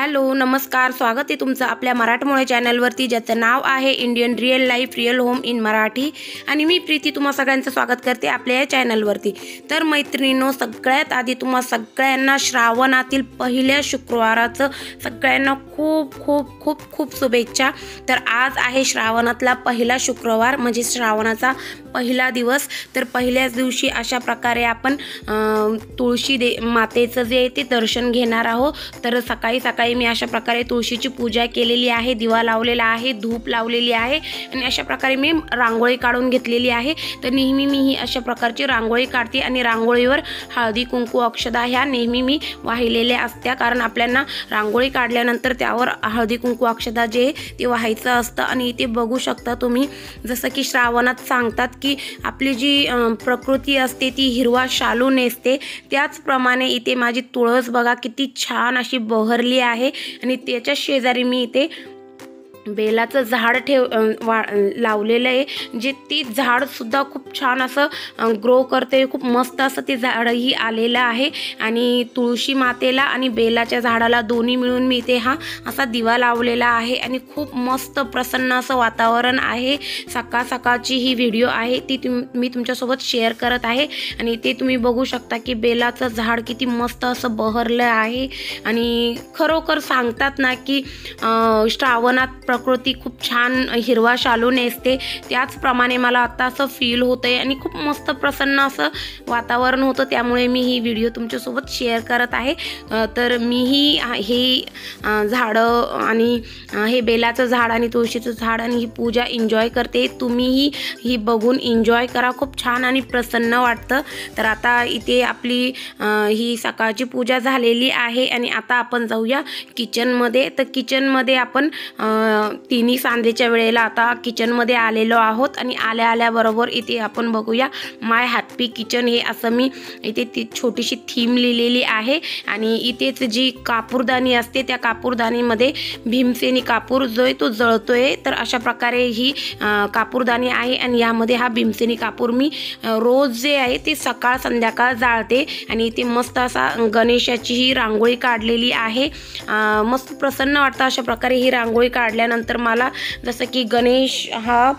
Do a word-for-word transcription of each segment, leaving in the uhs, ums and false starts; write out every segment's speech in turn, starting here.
Hello नमस्कार, स्वागत आहे तुमचं आपल्या मराठमोळे चॅनलवरती, ज्याचं नाव आहे Indian real life real home in Marathi. आणि मी प्रीती तुम्हा सगळ्यांचं स्वागत करते आपल्या या चॅनलवरती। तर मैत्रिणींनो, सगळ्यात आधी तुम्हा सगळ्यांना श्रावणातील पहिल्या शुक्रवाराचं सगळ्यांना खूप खूप खूप खूप शुभेच्छा। तर आज आहे श्रावणातला पहिला शुक्रवार, म्हणजे श्रावणाचा पहिला दिवस। तर पहिल्याच दिवशी अशा प्रकारे आपण तुळशी दे मातेचं जे ते दर्शन घेणार आहोत। तर सकाळी सकाळी मी अशा प्रकारे तुळशीची पूजा केलेली आहे, दिवा लावलेला आहे, धूप लावलेली आहे आणि अशा प्रकारे मी रांगोळी काढून घेतलेली आहे। तर नेहमी मी ही अशा प्रकारची रांगोळी काढते आणि रांगोळीवर हळदी कुंकू अक्षदा ह्या नेहमी मी वाहिलेल्या असत्या, कारण आपल्याला रांगोळी काढल्यानंतर त्यावर हळदी कुंकू अक्षदा जे ते वाहायचं असतं। आणि इथे बघू शकता तुम्ही, जसं की श्रावणात सांगतात की आपली जी प्रकृती असते ती हिरवा शालू नेसते, त्याचप्रमाणे इथे माझी तुळस बघा किती छान अशी बहरली आहे। आणि त्याच्या शेजारी मी इथे बेलाचं झाड ठेव वा लावलेलं आहे, जे ती झाडसुद्धा खूप छान असं ग्रो करते, खूप मस्त असं ते झाडही आलेलं आहे। आणि तुळशी मातेला आणि बेलाच्या झाडाला दोन्ही मिळून मी इथे हा असा दिवा लावलेला आहे आणि खूप मस्त प्रसन्न असं वातावरण आहे। सकाळ सकाळची ही व्हिडिओ आहे ती तुम मी तुमच्यासोबत शेअर करत आहे। आणि ते तुम्ही बघू शकता की बेलाचं झाड किती मस्त असं बहरलं आहे। आणि खरोखर सांगतात ना की श्रावणात प्रकृती खूप छान हिरवा शालू नेसते, त्याचप्रमाणे मला आता असं फील होतंय आणि खूप मस्त प्रसन्न असं वातावरण होतं, त्यामुळे मी ही व्हिडिओ तुमच्यासोबत शेअर करत आहे। तर मीही हे झाडं आणि हे बेलाचं झाड आणि तुळशीचं झाड आणि ही पूजा एन्जॉय करते, तुम्हीही ही बघून एन्जॉय करा, खूप छान आणि प्रसन्न वाटतं। तर आता इथे आपली ही सकाळची पूजा झालेली आहे आणि आता आपण जाऊया किचनमध्ये। तर किचनमध्ये आपण तिन्ही सांजेच्या वेळेला आता किचनमध्ये आलेलो आहोत आणि आल्या आल्याबरोबर इथे आपण बघूया माय हॅपी किचन हे असं मी इथे ती छोटीशी थीम लिहिलेली आहे। आणि इथेच जी कापूरदानी असते त्या कापूरदानीमध्ये भीमसेनी कापूर जो आहे तो जळतोय, तर अशा प्रकारे ही कापूरदानी आहे आणि यामध्ये हा भीमसेनी कापूर मी रोज जे आहे ते सकाळ संध्याकाळ जाळते। आणि इथे मस्त असा गणेशाची ही रांगोळी काढलेली आहे, मस्त प्रसन्न वाटतं अशा प्रकारे ही रांगोळी काढल्यानंतर मला, जसं की गणेश हा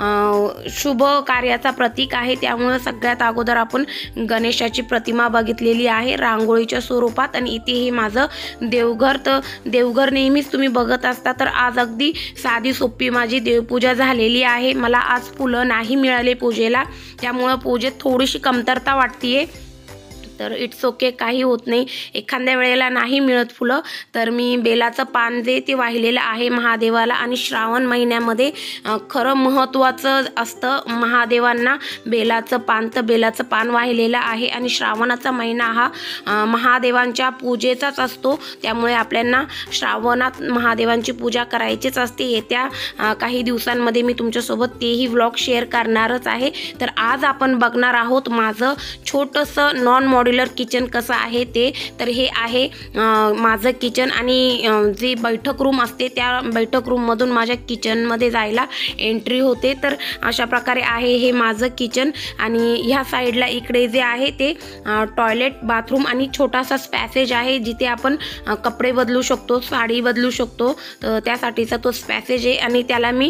शुभ कार्याचा प्रतीक आहे, त्यामुळे सगळ्यात अगोदर आपण गणेशाची प्रतिमा बघितलेली आहे रांगोळीच्या स्वरूपात। आणि इथे हे माझं देवघर, तर देवघर नेहमीच तुम्ही बघत असता, तर आज अगदी साधी सोपी माझी देवपूजा झालेली आहे। मला आज फुलं नाही मिळाले पूजेला, त्यामुळं पूजेत थोडीशी कमतरता वाटते, तर इट्स ओके, काही होत नाही, एखाद्या वेळेला नाही मिळत फुलं तर मी बेलाचं पान जे ते वाहिलेलं आहे महादेवाला। आणि श्रावण महिन्यामध्ये खरं महत्त्वाचं असतं महादेवांना बेलाचं पान, तर बेलाचं पान वाहिलेलं आहे। आणि श्रावणाचा महिना हा महादेवांच्या पूजेचाच असतो, त्यामुळे आपल्याला श्रावणात महादेवांची पूजा करायचीच असते। येत्या काही दिवसांमध्ये मी तुमच्यासोबत तेही व्लॉग शेअर करणारच आहे। तर आज आपण बघणार आहोत माझं छोटंसं नॉन मॉड्युलर किचन कसं आहे ते। तर हे आहे माझं किचन आणि जे बैठक रूम असते त्या बैठक रूममधून माझ्या किचनमध्ये जायला एंट्री होते। तर अशा प्रकारे आहे हे माझं किचन। आणि ह्या साईडला इकडे जे आहे ते टॉयलेट बाथरूम आणि छोटासा स्पॅसेज आहे, जिथे आपण कपडे बदलू शकतो, साडी बदलू शकतो, तर त्यासाठीचा तो स्पॅसेज आहे। आणि त्याला मी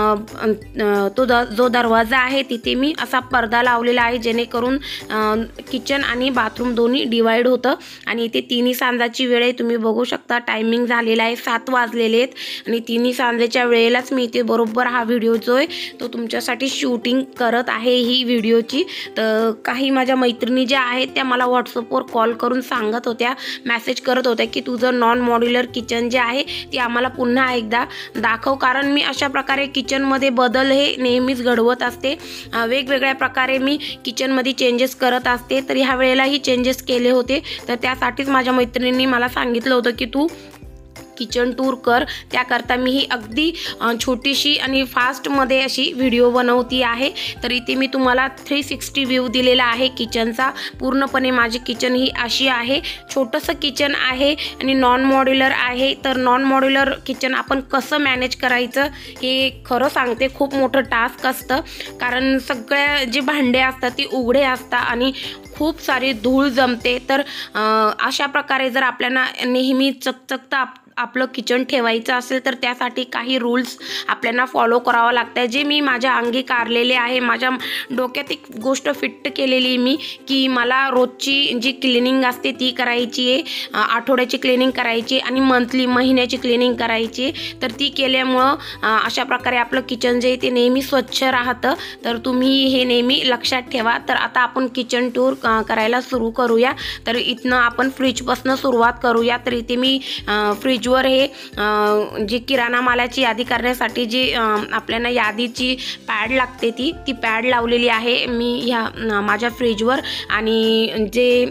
तो द जो दरवाजा आहे तिथे मी असा पडदा लावलेला आहे, जेणेकरून किचन आणि बाथरूम दोन्ही डिवाइड होतं। आणि इथे तिन्ही सांजाची वेळ आहे, तुम्ही बघू शकता टायमिंग झालेला आहे, सात वाजलेले आहेत। आणि तिन्ही सांजेच्या वेळेलाच मी इथे बरोबर हा व्हिडिओ जो आहे तो तुमच्यासाठी शूटिंग करत आहे ही व्हिडिओची। तर काही माझ्या मैत्रिणी ज्या आहेत त्या मला व्हॉट्सअपवर कॉल करून सांगत होत्या, मेसेज करत होत्या की तुझं नॉन मॉड्युलर किचन जे आहे ते आम्हाला पुन्हा एकदा दाखव, कारण मी अशा प्रकारे किचनमध्ये बदल हे नेहमीच घडवत असते, वेगवेगळ्या प्रकारे मी किचनमध्ये चेंजेस करत असते। तर ह्या वेळेला ही चेंजेस केले होते, तर त्यासाठीच माझ्या मैत्रिणींनी मला सांगितलं होतं की तू किचन टूर कर, त्याकरता मी ही अगदी छोटीशी आणि फास्टमध्ये अशी व्हिडिओ बनवती आहे। तर इथे मी तुम्हाला थ्री सिक्स्टी व्ह्यू दिलेला आहे किचनचा, पूर्णपणे माझी किचन ही अशी आहे, छोटंसं किचन आहे आणि नॉन मॉड्युलर आहे। तर नॉन मॉड्युलर किचन आपण कसं मॅनेज करायचं हे खरं सांगते खूप मोठं टास्क असतं, कारण सगळ्या जे भांडे असतात ती उघडे असतात आणि खूप सारी धूळ जमते। तर अशा प्रकारे जर आपल्याला नेहमी चकचकता आपलं किचन ठेवायचं असेल तर त्यासाठी काही रूल्स आपल्याला फॉलो करावं लागतं, जे मी माझ्या अंगीकारलेले आहे. माझ्या डोक्यात एक गोष्ट फिट केलेली मी की मला रोजची जी क्लिनिंग असते ती करायची आहे, आठवड्याची क्लिनिंग करायची आणि मंथली महिन्याची क्लिनिंग करायची. तर ती केल्यामुळं अशा प्रकारे आपलं किचन जे ते नेहमी स्वच्छ राहतं. तर तुम्ही हे नेहमी लक्षात ठेवा. तर आता आपण किचन टूर करायला सुरू करूया. तर इथनं आपण फ्रीजपासून सुरुवात करूया. तर इथे मी फ्रीजवर हे जी किराणा मालाची यादी करण्यासाठी जी आपल्याला यादीची पॅड लागते ती ती पॅड लावलेली आहे मी ह्या माझ्या फ्रीजवर. आणि जे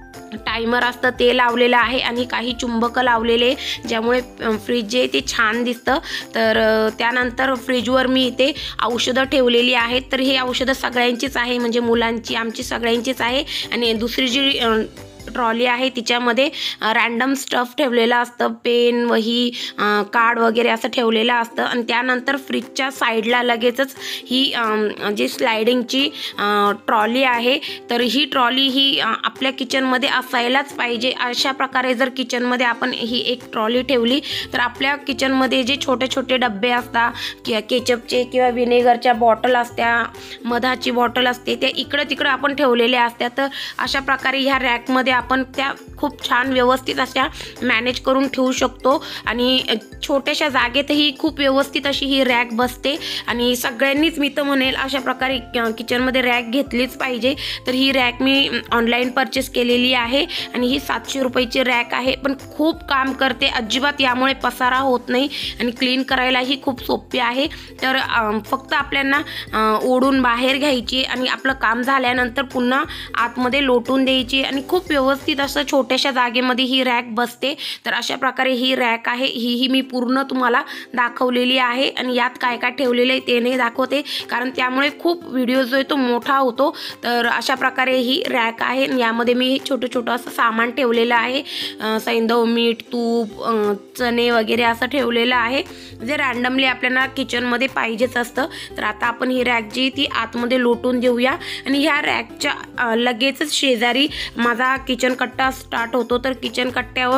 टायमर असतं ते लावलेलं आहे आणि काही चुंबक लावलेले ज्यामुळे फ्रीज जे ते छान दिसतं. तर त्यानंतर फ्रीजवर मी इथे औषधं ठेवलेली आहेत. तर हे औषधं सगळ्यांचीच आहे, म्हणजे मुलांची आमची सगळ्यांचीच आहे. आणि दुसरी जी ट्रॉली आहे तिच्यामध्ये रॅन्डम स्टफ ठेवलेलं असतं, पेन वही कार्ड वगैरे असं ठेवलेलं असतं. आणि त्यानंतर फ्रीजच्या साईडला लगेचच ही जी स्लायडिंगची ट्रॉली आहे. तर ही ट्रॉली ही आपल्या किचनमध्ये असायलाच पाहिजे. अशा प्रकारे जर किचनमध्ये आपण ही एक ट्रॉली ठेवली तर आपल्या किचनमध्ये जे छोटे छोटे डबे असतात किंवा केचपचे किंवा विनेगरच्या बॉटल असत्या, मधाची बॉटल असते, त्या इकडं तिकडं आपण ठेवलेल्या असत्या. तर अशा प्रकारे ह्या रॅकमध्ये आपण त्या खूप छान व्यवस्थित अशा मॅनेज करून ठेवू शकतो. आणि छोट्याशा जागेतही खूप व्यवस्थित अशी ही रॅक बसते. आणि सगळ्यांनीच मी तर म्हणेल अशा प्रकारे किचनमध्ये रॅक घेतलीच पाहिजे. तर ही रॅक मी ऑनलाईन परचेस केलेली आहे आणि ही सातशे रुपयाची रॅक आहे, पण खूप काम करते. अजिबात यामुळे पसारा होत नाही आणि क्लीन करायलाही खूप सोपी आहे. तर फक्त आपल्याला ओढून बाहेर घ्यायची आणि आपलं काम झाल्यानंतर पुन्हा आतमध्ये लोटून द्यायची आणि खूप व्यवस्थित असं छोट्याशा जागेमध्ये ही रॅक बसते. तर अशा प्रकारे ही रॅक आहे, ही ही मी पूर्ण तुम्हाला दाखवलेली आहे. आणि यात काय काय ठेवलेलं आहे ते नाही दाखवते, कारण त्यामुळे खूप व्हिडिओ जो आहे तो मोठा होतो. तर अशा प्रकारे ही रॅक आहे. यामध्ये मी छोटं छोटं असं सामान ठेवलेलं आहे, सैंधव, मीठ, तूप, चणे वगैरे असं ठेवलेलं आहे, जे रॅन्डमली आपल्याला किचनमध्ये पाहिजेच असतं. तर आता आपण ही रॅक जी ती आतमध्ये लोटून देऊया. आणि ह्या रॅकच्या लगेचच शेजारी माझा किचन कट्टा स्टार्ट होतो. तर किचन कट्ट्यावर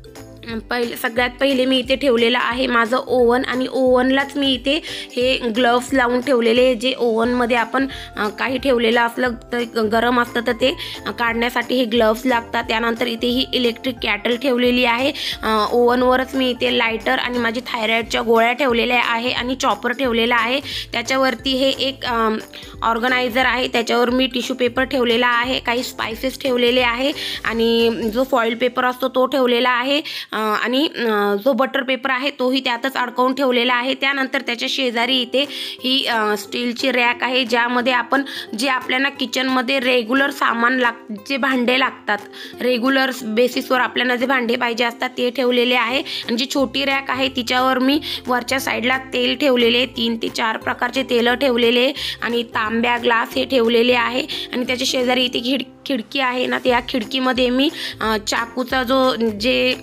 पहिले सगळ्यात पहिले मी इथे ठेवलेलं आहे माझं ओव्हन. आणि ओव्हनलाच मी इथे हे ग्लव्स लावून ठेवलेले, जे ओव्हनमध्ये आपण काही ठेवलेलं असलं तर गरम असतं तर ते काढण्यासाठी हे ग्लव्स लागतात. त्यानंतर इथे ही इलेक्ट्रिक कॅटल ठेवलेली आहे. ओव्हनवरच मी इथे लायटर आणि माझी थायरॉईडच्या गोळ्या ठेवलेल्या आहे आणि चॉपर ठेवलेला आहे. त्याच्यावरती हे एक ऑर्गनायझर आहे, त्याच्यावर मी टिश्यू पेपर ठेवलेला आहे, काही स्पायसेस ठेवलेले आहे आणि जो फॉईल पेपर असतो तो ठेवलेला आहे. आणि जो बटर पेपर आहे तोही त्यातच अडकवून ठेवलेला आहे. त्यानंतर त्याच्या शेजारी इथे ही स्टीलची रॅक आहे, ज्यामध्ये आपण जे आपल्याला किचनमध्ये रेग्युलर सामान लाग जे भांडे लागतात, रेग्युलर बेसिसवर आपल्याला जे भांडे पाहिजे असतात ते ठेवलेले आहे. आणि जी छोटी रॅक आहे तिच्यावर मी वरच्या साईडला तेल ठेवलेले, तीन ते चार प्रकारचे तेल ठेवलेले आणि तांब्या, ग्लास हे ठेवलेले आहे. आणि त्याच्या शेजारी इथे खिड खिडकी आहे ना, त्या खिडकीमध्ये मी चाकूचा जो जे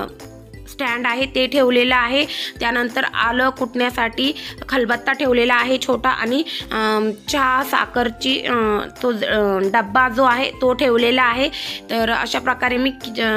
स्टँड आहे ते ठेवलेलं आहे. त्यानंतर आलं कुटण्यासाठी खलबत्ता ठेवलेला आहे छोटा आणि चहा साखरची तो डब्बा जो आहे तो ठेवलेला आहे. तर अशा प्रकारे मी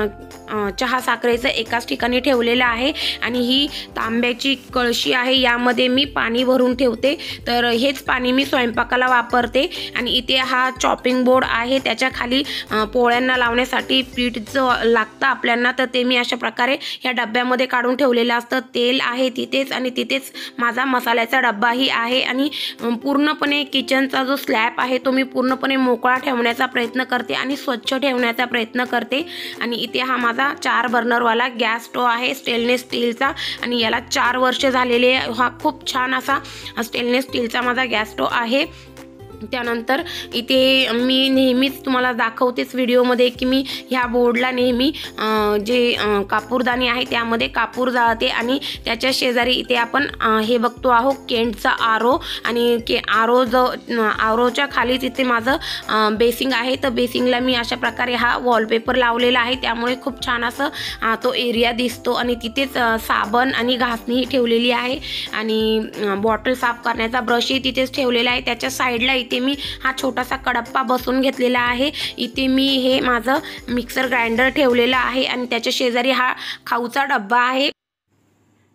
चहा साखरेचं एकाच ठिकाणी ठेवलेलं आहे. आणि ही तांब्याची कळशी आहे, यामध्ये मी पाणी भरून ठेवते. तर हेच पाणी मी स्वयंपाकाला वापरते. आणि इथे हा चॉपिंग बोर्ड आहे, त्याच्या खाली पोळ्यांना लावण्यासाठी पीठ जो लागतं आपल्याला, तर ते मी अशा प्रकारे ह्या डब्यामध्ये काढून ठेवलेलं असतं. तेल आहे तिथेच आणि तिथेच माझा मसाल्याचा डब्बाही आहे. आणि पूर्णपणे किचनचा जो स्लॅब आहे तो मी पूर्णपणे मोकळा ठेवण्याचा प्रयत्न करते आणि स्वच्छ ठेवण्याचा प्रयत्न करते. आणि इथे हा माझा चार बर्नरवाला गॅस स्टोव आहे स्टेनलेस स्टीलचा आणि याला चार वर्ष झालेले. हा खूप छान असा स्टेनलेस स्टीलचा माझा गॅस स्टोव आहे. त्यानंतर इथे मी नेहमीच तुम्हाला दाखवतेच व्हिडिओमध्ये की मी ह्या बोर्डला नेहमी जे कापूरदानी आहे त्यामध्ये कापूर जाळते. आणि त्याच्या शेजारी इथे आपण हे बघतो आहो केंटचा आरो. आणि के आरो जो आरोच्या खालीच इथे माझं बेसिंग आहे. तर बेसिंगला मी अशा प्रकारे हा वॉलपेपर लावलेला आहे, त्यामुळे खूप छान असं तो एरिया दिसतो. आणि तिथेच साबण आणि घासणीही ठेवलेली आहे आणि बॉटल साफ करण्याचा ब्रशही तिथेच ठेवलेला आहे. त्याच्या साईडला इथे मी हा छोटासा कडप्पा बसून घेतलेला आहे. इथे मी हे माझं मिक्सर ग्राइंडर ठेवलेला आहे आणि त्याच्या शेजारी हा खाऊचा डब्बा आहे.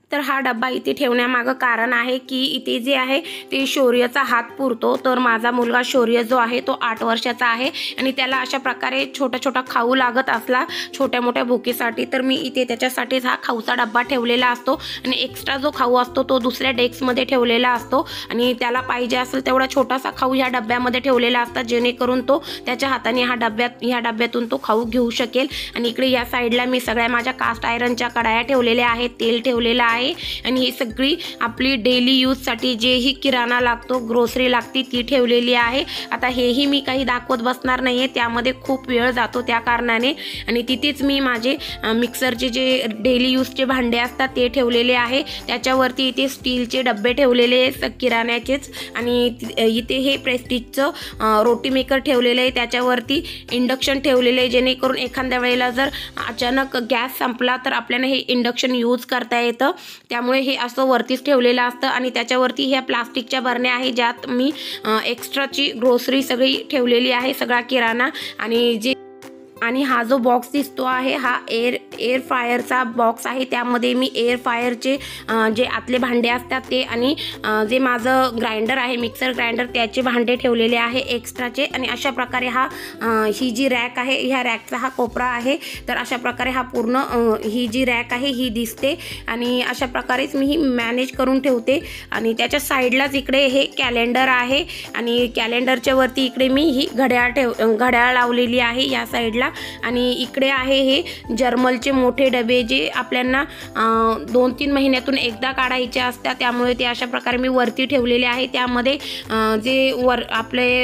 तर हा डब्बा इथे ठेवण्यामागं कारण आहे की इथे जे आहे ते शौर्यचा हात पुरतो। तर माझा मुलगा शौर्य जो आहे तो आठ वर्षाचा आहे आणि त्याला अशा प्रकारे छोटा छोटा खाऊ लागत असला छोट्या मोठ्या भुकेसाठी, तर मी इथे त्याच्यासाठीच हा खाऊचा डब्बा ठेवलेला असतो आणि एक्स्ट्रा जो खाऊ असतो तो दुसऱ्या डेस्कमध्ये ठेवलेला असतो आणि त्याला पाहिजे असेल तेवढा छोटासा खाऊ ह्या डब्यामध्ये ठेवलेला असतात, जेणेकरून तो त्याच्या हाताने हा डब्यात ह्या डब्यातून तो खाऊ घेऊ शकेल। आणि इकडे या साईडला मी सगळ्या माझ्या कास्ट आयरनच्या कढाया ठेवलेल्या आहेत, तेल ठेवलेलं आहे आणि ही सगळी आपली डेली यूजसाठी जेही किराणा लागतो ग्रोसरी लागती ती ठेवलेली आहे। आता हेही मी काही दाखवत बसणार नाही आहे, त्यामध्ये खूप वेळ जातो त्या कारणाने। आणि तिथेच मी माझे मिक्सरचे जे डेली यूजचे भांडे असतात ते ठेवलेले आहे, त्याच्यावरती इथे स्टीलचे डब्बे ठेवलेले किराण्याचेच आणि इथे हे प्रेस्टिजचं रोटी मेकर ठेवलेलं आहे, त्याच्यावरती इंडक्शन ठेवलेलं आहे, जेणेकरून एखाद्या वेळेला जर अचानक गॅस संपला तर आपल्याला हे इंडक्शन यूज करता येतं, त्यामुळे हे असं वरतीच ठेवलेलं असतं। आणि त्याच्यावरती ह्या प्लास्टिकच्या बरण्या आहे ज्यात मी एक्स्ट्राची ग्रोसरी सगळी ठेवलेली आहे, सगळा किराणा। आणि जे आणि हा जो बॉक्स दिसतो आहे हा एअर एअर फ्रायरचा बॉक्स आहे, त्यामध्ये मी एअर फ्रायरचे जे आतले भांडे असतात ते आणि जे माझं ग्राइंडर आहे मिक्सर ग्राइंडर त्याचे भांडे ठेवलेले आहे एक्स्ट्राचे। आणि अशा प्रकारे हा ही जी रॅक आहे ह्या रॅकचा हा कोपरा आहे, तर अशा प्रकारे हा पूर्ण ही जी रॅक आहे ही दिसते आणि अशा प्रकारेच मी ही मॅनेज करून ठेवते। आणि त्याच्या साईडलाच इकडे हे कॅलेंडर आहे आणि कॅलेंडरच्या वरती इकडे मी ही घड्याळ ठेव घड्याळ लावलेली आहे या साईडला। आणि इकडे आहे हे जर्मलचे मोठे डबे जे आपल्याला दोन तीन महिन्यातून एकदा काढायचे असतात, त्यामुळे ते अशा प्रकारे मी वरती ठेवलेले आहे। त्यामध्ये जे वर आपले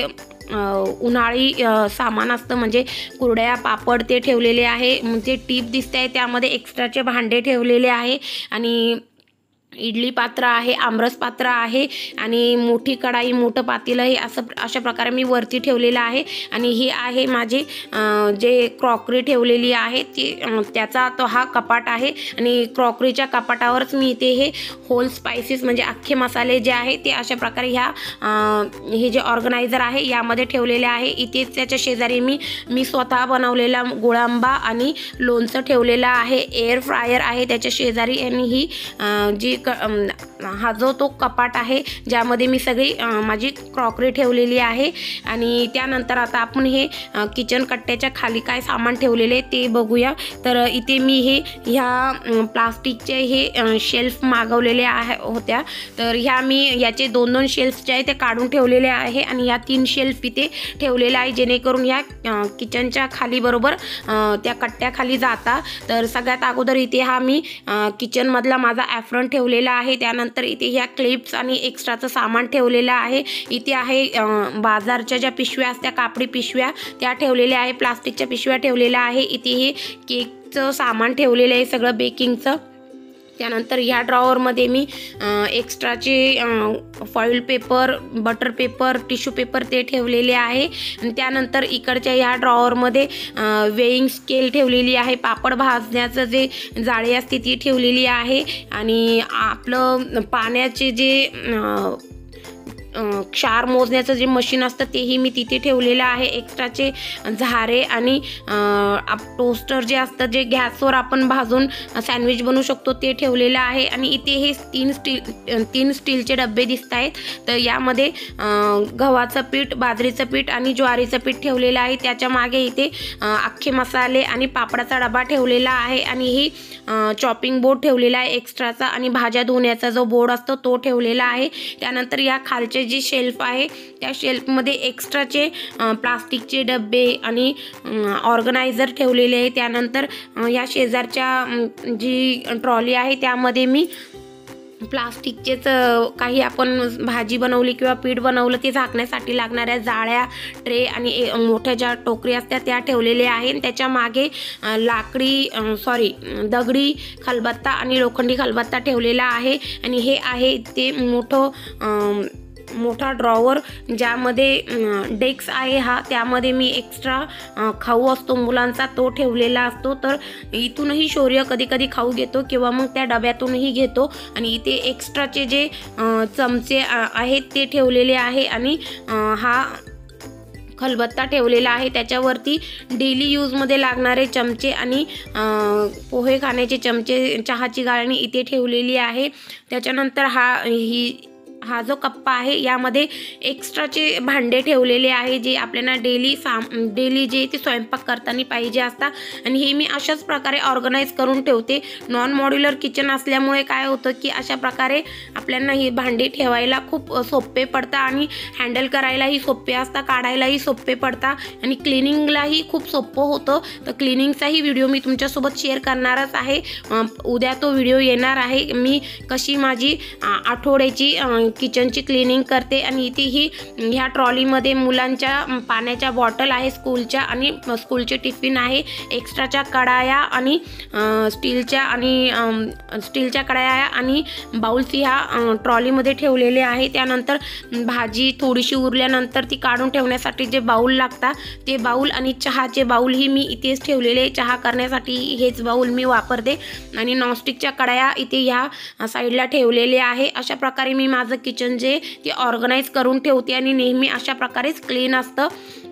उन्हाळी सामान असतं म्हणजे कुरड्या पापड ते ठेवलेले आहे, म्हणजे टीप दिसते आहे त्यामध्ये एक्स्ट्राचे भांडे ठेवलेले आहे आणि इडली पात्र आहे, आमरस पात्र आहे आणि मोठी कढाई मोठं पातेलं हे असं अशा प्रकारे मी वरती ठेवलेलं आहे। आणि हे आहे माझे जे क्रॉकरी ठेवलेली आहे ती त्याचा तो हा कपाट आहे आणि क्रॉकरीच्या कपाटावरच मी इथे हे होल स्पाइसेस म्हणजे अख्खे मसाले जे आहे ते अशा प्रकारे ह्या हे जे ऑर्गनायझर आहे यामध्ये ठेवलेले आहे। इथे त्याच्या शेजारी मी मी स्वतः बनवलेला गुळांबा आणि लोणचं ठेवलेलं आहे, एअर फ्रायर आहे त्याच्या शेजारी आणि ही जी हा जो तो कपाट आहे ज्यामध्ये मी सगळी माझी क्रॉकरी ठेवलेली आहे। आणि त्यानंतर आता आपण हे किचन कट्ट्याच्या खाली काय सामान ठेवलेले ते बघूया। तर इथे मी हे ह्या प्लास्टिकचे हे शेल्फ मागवलेले आहे होत्या, तर ह्या मी याचे दोन दोन शेल्फ जे आहे ते काढून ठेवलेले आहे आणि ह्या तीन शेल्फ इथे ठेवलेले आहे, जेणेकरून ह्या किचनच्या खाली बरोबर त्या कट्ट्याखाली जाता। तर सगळ्यात अगोदर इथे हा मी किचनमधला माझा ॲफ्रन ठेवलेला आहे, त्यानंतर इथे ह्या क्लिप्स आणि एक्स्ट्राचं सामान ठेवलेलं आहे। इथे आहे बाजारच्या ज्या पिशव्या असत्या कापडी पिशव्या त्या ठेवलेल्या आहे, प्लास्टिकच्या पिशव्या ठेवलेल्या आहे। इथे हे केकचं सामान ठेवलेलं आहे सगळं बेकिंगचं। त्यानंतर ह्या ड्रॉवरमध्ये मी एक्स्ट्राचे foil paper butter paper tissue paper ते ठेवलेले आहे। आणि त्यानंतर इकडच्या ह्या ड्रॉवरमध्ये वेइंग स्केल ठेवलेली आहे, पापड भाजण्याचं जे जाळी असते ती ठेवलेली आहे आणि आपलं पाण्याचे जे क्षार मोजण्याचं जे मशीन असतं तेही मी तिथे ठेवलेलं आहे। एक्स्ट्राचे झारे आणि टोस्टर जे असतं जे गॅसवर आपण भाजून सँडविच बनवू शकतो ते ठेवलेलं आहे। आणि इथे हे तीन स्टील तीन स्टीलचे डबे दिसत आहेत, तर यामध्ये गव्हाचं पीठ बाजरीचं पीठ आणि ज्वारीचं पीठ ठेवलेलं आहे। त्याच्या मागे इथे अख्खे मसाले आणि पापडाचा डबा ठेवलेला आहे आणि ही चॉपिंग बोर्ड ठेवलेला आहे एक्स्ट्राचा आणि भाज्या धुण्याचा जो बोर्ड असतो तो ठेवलेला आहे। त्यानंतर या खालचे जी शेल्फ आहे त्या शेल्फमध्ये एक्स्ट्राचे प्लास्टिकचे डबे आणि ऑर्गनायझर ठेवलेले आहे। त्यानंतर या शेजारच्या जी ट्रॉली आहे त्यामध्ये मी प्लास्टिकचेच काही आपण भाजी बनवली किंवा पीठ बनवलं ते झाकण्यासाठी लागणाऱ्या जाळ्या ट्रे आणि मोठ्या ज्या टोकरी असतात त्या ठेवलेल्या आहे। त्याच्या मागे लाकडी सॉरी दगडी खलबत्ता आणि लोखंडी खलबत्ता ठेवलेला आहे आणि हे आहे ते मोठं मोठा ड्रॉवर ज्यामध्ये डेस्क आहे हा, त्यामध्ये मी एक्स्ट्रा खाऊ असतो मुलांचा तो ठेवलेला असतो। तर इथूनही शौर्य कधी कधी खाऊ घेतो किंवा मग त्या डब्यातूनही घेतो। आणि इथे एक्स्ट्राचे जे चमचे आहेत ते ठेवलेले आहे आणि हा खलबत्ता ठेवलेला आहे, त्याच्यावरती डेली यूजमध्ये लागणारे चमचे आणि पोहे खाण्याचे चमचे, चहाची गाळणी इथे ठेवलेली आहे। त्याच्यानंतर हा ही हा जो कप्पा आहे यामध्ये एक्स्ट्राचे भांडे ठेवलेले आहे जे आपल्याला डेली साम डेली जे ते स्वयंपाक करताना पाहिजे असतात आणि हे मी अशाच प्रकारे ऑर्गनाइज करून ठेवते। नॉन मॉड्युलर किचन असल्यामुळे काय होतं की अशा प्रकारे आपल्याला ही भांडी ठेवायला खूप सोपे पडतात आणि हँडल करायलाही सोपे असतात, काढायलाही सोपे पडतात आणि क्लिनिंगलाही खूप सोपं होतं। तर क्लिनिंगचाही व्हिडिओ मी तुमच्यासोबत शेअर करणारच आहे, उद्या तो व्हिडिओ येणार आहे। मी कशी माझी आठवड्याची किचनची क्लिनिंग करते आणि इथे ही ह्या ट्रॉलीमध्ये मुलांच्या पाण्याच्या बॉटल आहे स्कूलच्या आणि स्कूलचे टिफिन आहे, एक्स्ट्राच्या कढाया आणि स्टीलच्या आणि स्टीलच्या कढाया आणि बाउल्स ह्या ट्रॉलीमध्ये ठेवलेले आहे। त्यानंतर भाजी थोडीशी उरल्यानंतर ती काढून ठेवण्यासाठी जे बाउल लागतात ते बाउल आणि चहाचे बाउल ही मी इथेच ठेवलेले, चहा करण्यासाठी हेच बाउल मी वापरते आणि नॉनस्टिकच्या कढाया इथे ह्या साईडला ठेवलेले आहे। अशा प्रकारे मी माझं किचन जे ते ऑर्गनाइज करून ठेवते आणि नेहमी अशा प्रकारेच क्लीन असतं।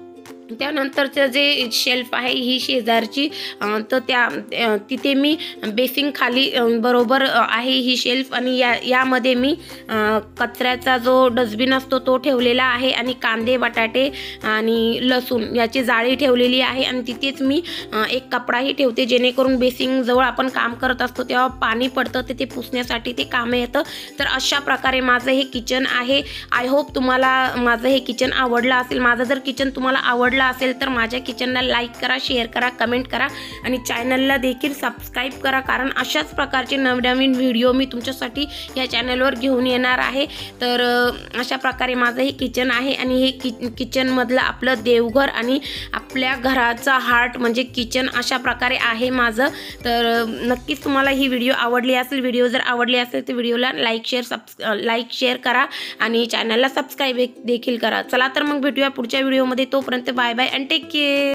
त्यानंतरचं जे शेल्फ आहे ही शेजारची, तर त्या तिथे मी बेसिंग खाली बरोबर आहे ही शेल्फ आणि या यामध्ये मी कचऱ्याचा जो डस्टबिन असतो तो ठेवलेला आहे आणि कांदे, बटाटे आणि लसूण याची जाळी ठेवलेली आहे आणि तिथेच मी एक कपडाही ठेवते जेणेकरून बेसिंग जवळ आपण काम करत असतो तेव्हा पाणी पडतं ते ते पुसण्यासाठी ते कामे येतं। तर अशा प्रकारे माझं हे किचन आहे। आय होप तुम्हाला माझं हे किचन आवडलं असेल। माझं जर किचन तुम्हाला आवडलं असेल तर माझ्या किचनला लाईक करा, शेअर करा, कमेंट करा आणि चॅनलला देखील सबस्क्राईब करा, कारण अशाच प्रकारचे नवनवीन व्हिडिओ मी तुमच्यासाठी या चॅनलवर घेऊन येणार आहे। तर अशा प्रकारे माझं हे किचन आहे आणि हे कि किचनमधलं आपलं देवघर आणि आपल्या घराचा हार्ट म्हणजे किचन अशा प्रकारे आहे माझं। तर नक्कीच तुम्हाला ही व्हिडिओ आवडली असेल। व्हिडिओ जर आवडली असेल तर व्हिडिओला लाईक शेअर सबस लाईक शेअर करा आणि चॅनलला सबस्क्राईब देखील करा। चला तर मग भेटूया पुढच्या व्हिडिओमध्ये, तोपर्यंत bye bye and take care.